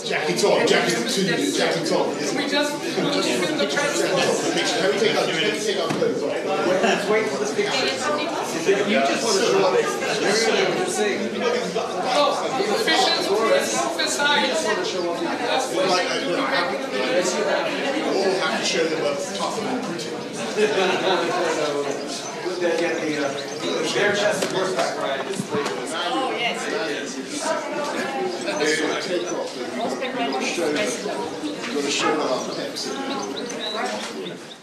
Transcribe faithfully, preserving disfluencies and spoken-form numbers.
Jacket on, jacket on, jacket on. We just film the transport. Can we take our, can we take our clothes off? Let's wait for the picture. You just want to show up. Oh, officials, office eyes. Well, like, I, look, I have, we all have to show them we're tougher than Putin. They get the uh, bare-chested horseback ride displayed. Oh, yes. They're going to take off, they've got to show them our peps.